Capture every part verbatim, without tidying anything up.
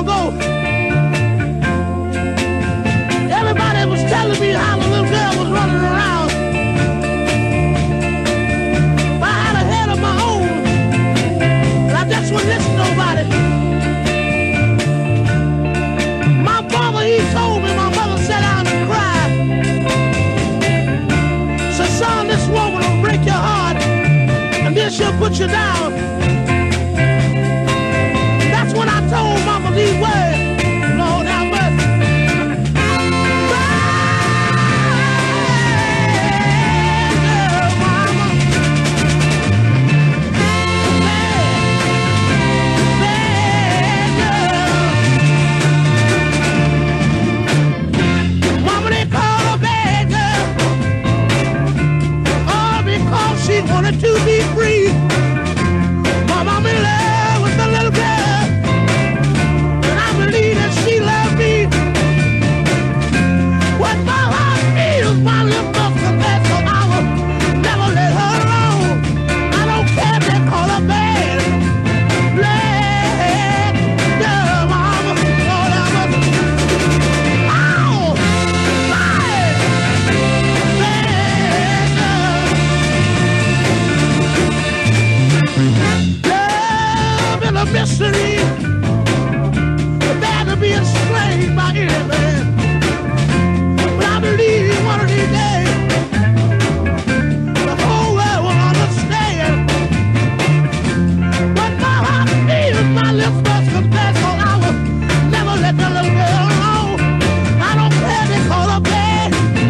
ago, everybody was telling me how the little girl was running around. But I had a head of my own, and I just wouldn't listen to nobody. My father, he told me, my mother sat down and cried. Said, son, this woman will break your heart, and then she'll put you down. That's when I told mama these words. Lord have mercy. She wanted to be free. Mama, I'm in love with the little girl, and I believe that she loved me. What my heart feels, my lips must confess, so I will never let her alone. I don't care if they call her bad. Bad girl, mama, Lord have mercy. Ow! Bad, bad girl. Love is a mystery, bad to be enslaved by any man. But I believe one of these days the whole world will understand. But my heart feels, my lips must confess, so I will never let the little girl alone. I don't care if they call her bad.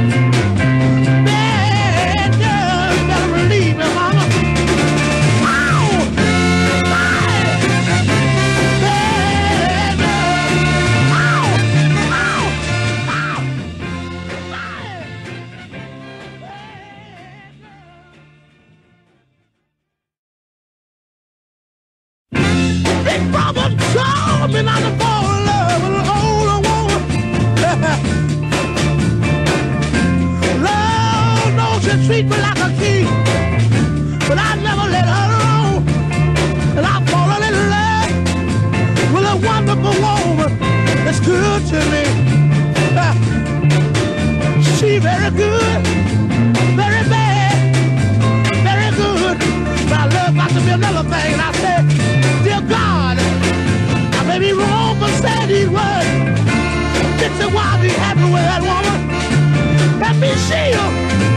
Bad girl, you better believe me, mama. Big Brother told me not to fall in love with an older woman. Lord knows she treat me like a king, but I never let her alone. And I've fallen in love with a wonderful woman that's good to me. She very good, very bad, very good. But I love got to be another thing. And I said, dear God, I may be wrong for saying these words. Fix it while I be happy with that woman. Let me see you.